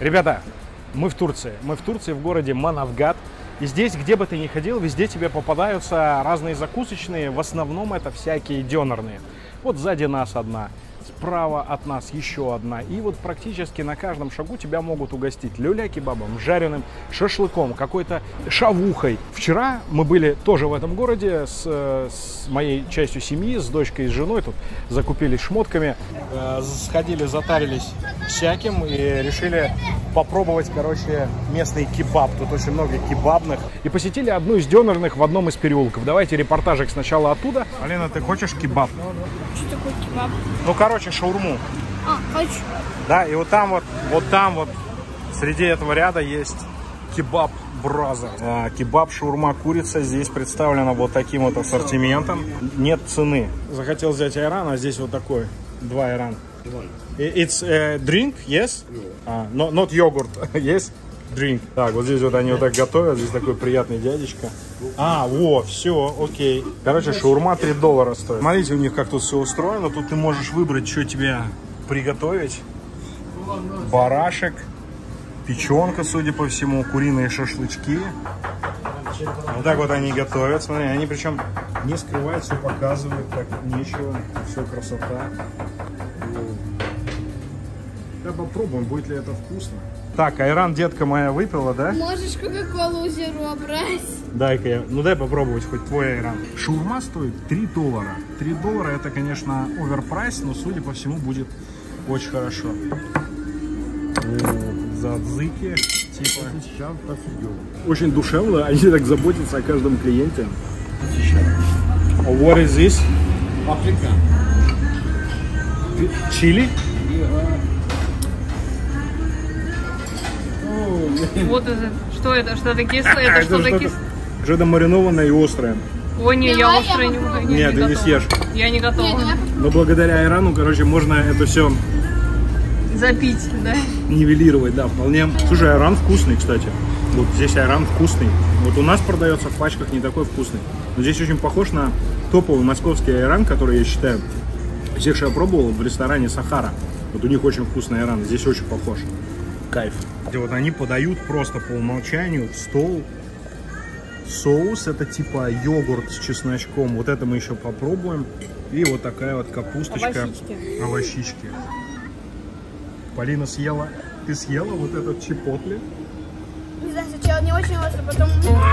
Ребята, мы в Турции. Мы в Турции, в городе Манавгат. И здесь, где бы ты ни ходил, везде тебе попадаются разные закусочные. В основном это всякие дёнерные. Вот сзади нас одна, справа от нас еще одна. И вот практически на каждом шагу тебя могут угостить люля-кебабом, жареным шашлыком, какой-то шавухой. Вчера мы были тоже в этом городе с моей частью семьи, с дочкой и с женой. Тут закупились шмотками, сходили, затарились всяким и решили попробовать, короче, местный кебаб. Тут очень много кебабных. И посетили одну из дёнерных в одном из переулков. Давайте репортажик сначала оттуда. Алина, ты хочешь кебаб? Что такое кебаб? Ну, короче, шаурму. Хочу. Да, и вот там вот, среди этого ряда есть кебаб Бразер. Кебаб, шаурма, курица. Здесь представлено вот таким вот ассортиментом. Нет цены. Захотел взять айран, а здесь вот такой. 2 айран. It's drink, yes? Not yogurt, yes? Drink. Так, вот здесь вот они вот так готовят. Здесь такой приятный дядечка. Все, окей. Короче, шаурма $3 стоит. Смотрите, у них как тут все устроено. Тут ты можешь выбрать, что тебе приготовить. Барашек, печенка, судя по всему, куриные шашлычки. Вот так вот они готовят. Смотри, они причем не скрывают, все показывают, так нечего. Все красота. Да, попробуем, будет ли это вкусно. Так, айран детка моя выпила, да? Можешь кока-колу зеро брать? Дай-ка я, дай попробовать хоть твой айран. Шаурма стоит $3. $3 это, конечно, оверпрайс, но, судя по всему, будет очень хорошо. Задзыки, типа. Очень душевно, они так заботятся о каждом клиенте. What is this? Паприка. Чили? Вот это. Что это? Что-то кислое? Это что-то кислое? Что-то маринованное и острое. Ой, не, я острое не буду. Нет, ты не съешь. Я не готова. Но благодаря айрану, короче, можно это все запить, да? Нивелировать, да, вполне. Слушай, айран вкусный, кстати. Вот здесь айран вкусный. Вот у нас продается в пачках не такой вкусный. Но здесь очень похож на топовый московский айран, который, я считаю, всех, что я пробовал в ресторане Сахара. Вот у них очень вкусный айран. Здесь очень похож. Кайф. И вот они подают просто по умолчанию в стол соус. Это типа йогурт с чесночком. Вот это мы еще попробуем. И вот такая вот капусточка. Овощички. Полина съела. Ты съела вот этот чипотле? Не знаю, сначала не очень остро, потом...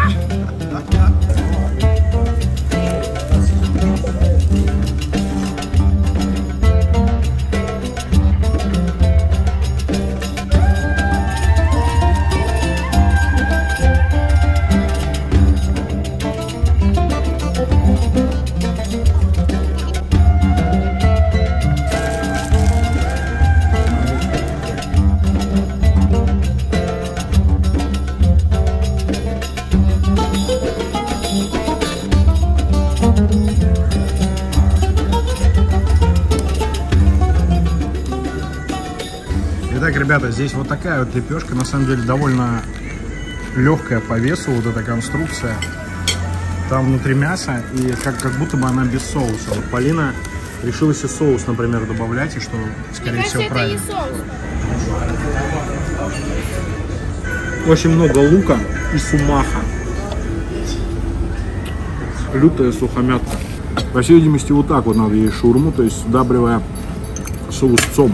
Итак, ребята, здесь вот такая вот лепешка, на самом деле довольно легкая по весу, вот эта конструкция. Там внутри мясо, и как будто бы она без соуса. Вот Полина решила себе соус, например, добавлять, и что, скорее всего, правильно. Это не соус. Очень много лука и сумаха. Лютая сухомятка. По всей видимости, вот так вот надо есть шаурму, то есть сдабривая соусцом.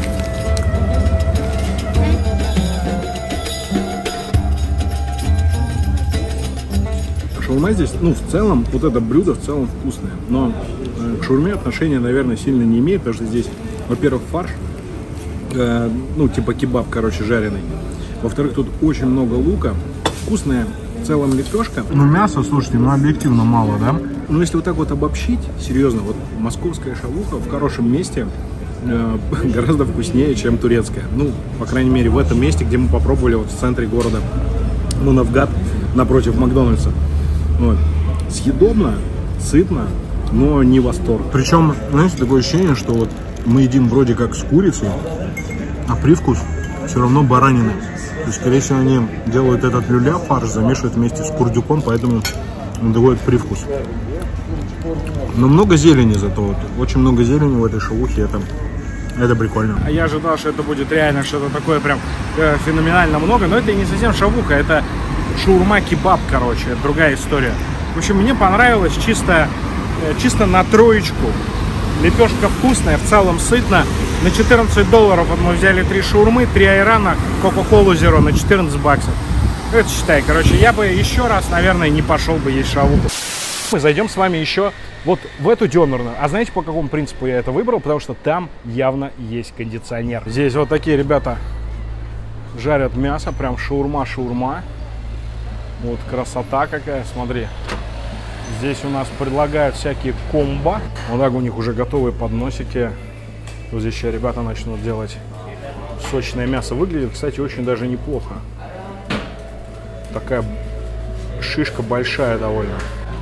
Шаурма здесь, в целом, вот это блюдо в целом вкусное. Но к шаурме отношения, наверное, сильно не имеет, потому что здесь, во-первых, фарш, типа кебаб, короче, жареный. Во-вторых, тут очень много лука. Вкусная в целом лепешка. Но мяса, слушайте, объективно мало, да? Но если вот так вот обобщить, серьезно, вот московская шавуха в хорошем месте гораздо вкуснее, чем турецкая. По крайней мере, в этом месте, где мы попробовали вот в центре города Манавгат, напротив Макдональдса. Вот. Съедобно, сытно, но не восторг. Причем, знаете, такое ощущение, что вот мы едим вроде как с курицей, а привкус все равно баранины. То есть, скорее всего, они делают этот люля, фарш, замешивают вместе с курдюком, поэтому он дает привкус. Но много зелени зато. Вот. Очень много зелени в этой шавухе. Это Это прикольно. Я ожидал, что это будет реально что-то такое прям феноменально много, но это не совсем шавуха, это шаурма-кебаб, короче, это другая история. В общем, мне понравилось чисто на троечку. Лепешка вкусная, в целом сытно. На $14 вот мы взяли 3 шаурмы, 3 айрана, кока-колу зеро на 14 баксов. Это считай, короче, я бы еще раз, наверное, не пошел бы есть шавуху. Мы зайдем с вами еще вот в эту дёнерную. А знаете, по какому принципу я это выбрал? Потому что там явно есть кондиционер. Здесь вот такие ребята жарят мясо, прям шаурма. Вот красота какая, смотри. Здесь у нас предлагают всякие комбо. Вот так у них уже готовые подносики. Вот здесь еще ребята начнут делать сочное мясо. Выглядит, кстати, очень даже неплохо. Такая шишка большая довольно.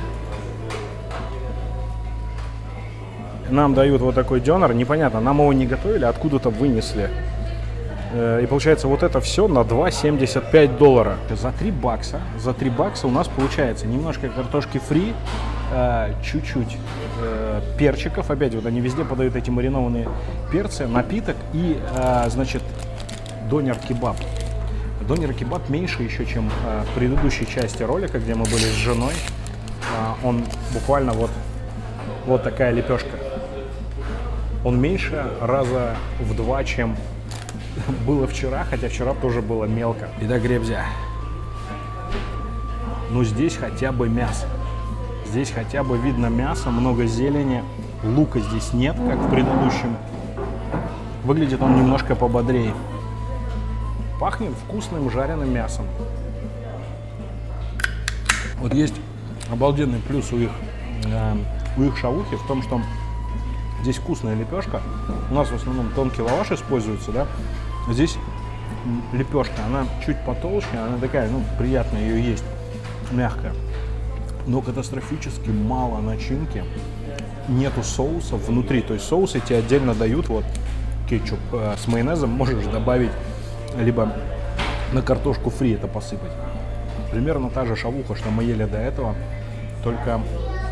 Нам дают вот такой дёнер. Непонятно, нам его не готовили, откуда-то вынесли. И получается вот это все на $2,75. За 3 бакса. За 3 бакса у нас получается немножко картошки фри, чуть-чуть перчиков. Опять вот они везде подают эти маринованные перцы, напиток и, значит, донер-кебаб. Донер-кебаб меньше еще, чем в предыдущей части ролика, где мы были с женой. Он буквально вот такая лепешка. Он меньше раза в 2, чем было вчера, хотя вчера тоже было мелко. Итак, ребзя. Ну здесь хотя бы мясо. Здесь хотя бы видно мясо, много зелени. Лука здесь нет, как в предыдущем. Выглядит он немножко пободрее. Пахнет вкусным жареным мясом. Вот есть обалденный плюс у их шавухи в том, что здесь вкусная лепешка. У нас в основном тонкий лаваш используется, да? Здесь лепешка, она чуть потолще, она такая, ну, приятная ее есть, мягкая. Но катастрофически мало начинки, нету соуса внутри. То есть соусы тебе отдельно дают, вот кетчуп с майонезом можешь добавить, либо на картошку фри это посыпать. Примерно та же шавуха, что мы ели до этого, только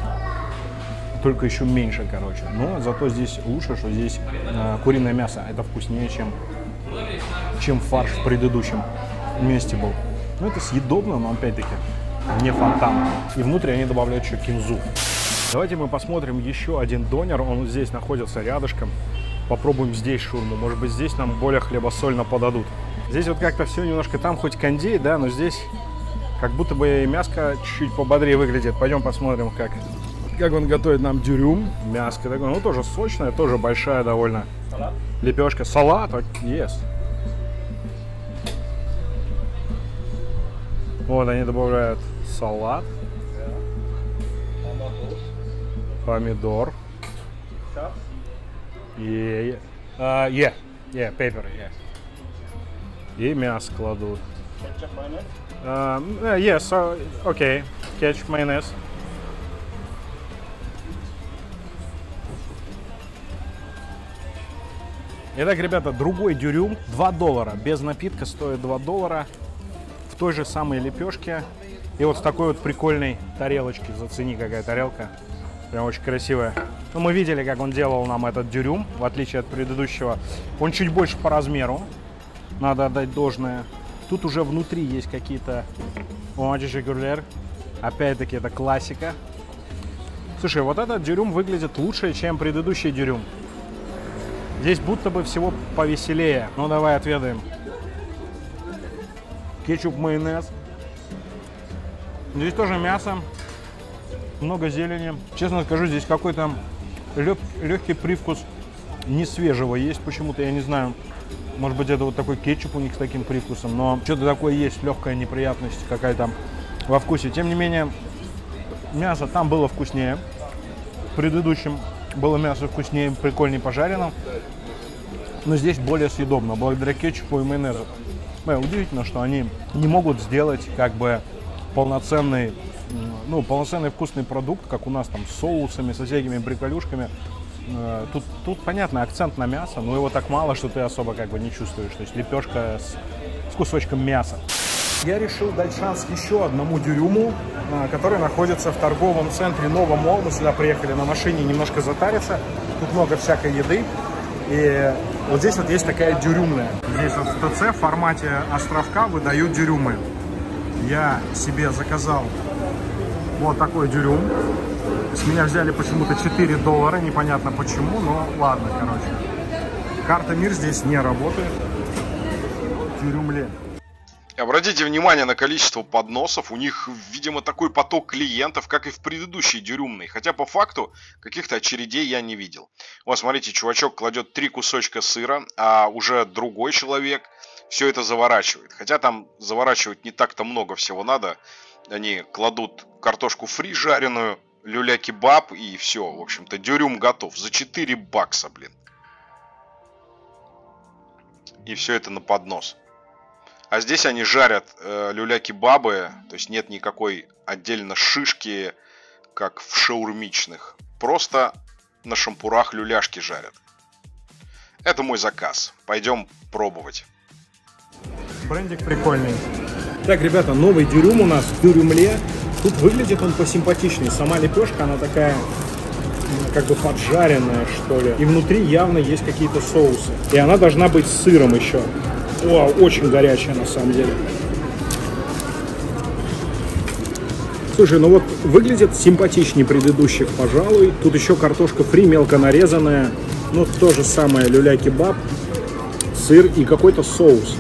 еще меньше, короче. Но зато здесь лучше, что здесь куриное мясо. Это вкуснее, чем фарш в предыдущем месте был. Ну, это съедобно, но опять-таки не фонтан. И внутрь они добавляют еще кинзу. Давайте мы посмотрим еще один донер. Он здесь находится рядышком. Попробуем здесь шаурму. Может быть, здесь нам более хлебосольно подадут. Здесь вот как-то все немножко, там хоть кондей, да, но здесь как будто бы мяско чуть-чуть пободрее выглядит. Пойдем посмотрим, как он готовит нам дюрюм. Мяско такое, ну тоже сочное, тоже большая довольно. Салат? Лепешка. Салат, yes. Вот они добавляют салат. Помидор. Yeah, pepper, yeah. И мясо кладут. Ketchup, майонез? Yes, okay. Кетчуп, майонез. Итак, ребята, другой дюрюм, $2. Без напитка стоит $2. В той же самой лепешке. И вот с такой вот прикольной тарелочки. Зацени, какая тарелка. Прям очень красивая. Ну, мы видели, как он делал нам этот дюрюм, в отличие от предыдущего. Он чуть больше по размеру. Надо отдать должное. Тут уже внутри есть какие-то... Опять-таки, это классика. Слушай, вот этот дюрюм выглядит лучше, чем предыдущий дюрюм. Здесь будто бы всего повеселее. Ну, давай отведаем. Кетчуп, майонез. Здесь тоже мясо. Много зелени. Честно скажу, здесь какой-то легкий привкус несвежего есть почему-то, я не знаю. Может быть, это вот такой кетчуп у них с таким привкусом, но что-то такое есть, легкая неприятность какая-то во вкусе. Тем не менее, мясо там было вкуснее. В предыдущем было мясо вкуснее, прикольнее пожарено. Но здесь более съедобно, благодаря кетчупу и майонезу. Удивительно, что они не могут сделать как бы полноценный вкусный продукт, как у нас там с соусами, со всякими приколюшками. Тут понятно, акцент на мясо, но его так мало, что ты особо как бы не чувствуешь. То есть лепешка с кусочком мяса. Я решил дать шанс еще одному дюрюму, который находится в торговом центре Нова Молл. Мы сюда приехали на машине немножко затариться. Тут много всякой еды. И вот здесь вот есть такая дюрюмная. Здесь вот в ТЦ в формате островка выдают дюрюмы. Я себе заказал вот такой дюрюм. С меня взяли почему-то $4, непонятно почему, но ладно, короче. Карта МИР здесь не работает. Дюрюмле. Обратите внимание на количество подносов. У них, видимо, такой поток клиентов, как и в предыдущей дюрюмной. Хотя по факту каких-то очередей я не видел. Вот, смотрите, чувачок кладет 3 кусочка сыра, а уже другой человек все это заворачивает. Хотя там заворачивать не так-то много всего надо. Они кладут картошку фри жареную, люля-кебаб и все. В общем-то, дюрюм готов. За $4, блин. И все это на поднос. А здесь они жарят люля-кебабы, то есть нет никакой отдельно шишки, как в шаурмичных. Просто на шампурах люляшки жарят. Это мой заказ. Пойдем пробовать. Брендик прикольный. Так, ребята, новый дюрюм у нас, дюрюмле. Тут выглядит он посимпатичнее. Сама лепешка, она такая, как бы поджаренная, что ли. И внутри явно есть какие-то соусы. И она должна быть с сыром еще. Вау, очень горячая на самом деле. Слушай, ну вот выглядит симпатичнее предыдущих, пожалуй. Тут еще картошка фри мелко нарезанная. Ну, то же самое, люля-кебаб, сыр и какой-то соус.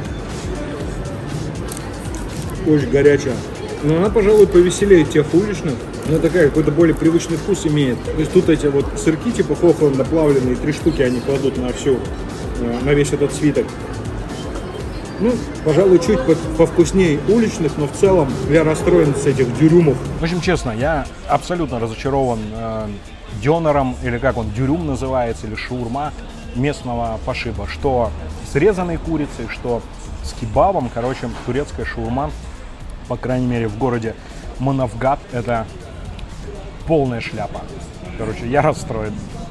Очень горячая. Но она, пожалуй, повеселее тех уличных. Она такая, какой-то более привычный вкус имеет. То есть тут эти вот сырки типа хохланда плавленые, 3 штуки они кладут на всю, на весь этот свиток. Ну, пожалуй, чуть повкуснее уличных, но в целом я расстроен с этих дюрюмов. В общем, честно, я абсолютно разочарован дёнером, или как он, дюрюм называется, или шаурма местного пошиба. Что с резаной курицей, что с кебабом. Короче, турецкая шаурма, по крайней мере, в городе Манавгат, это полная шляпа. Короче, я расстроен.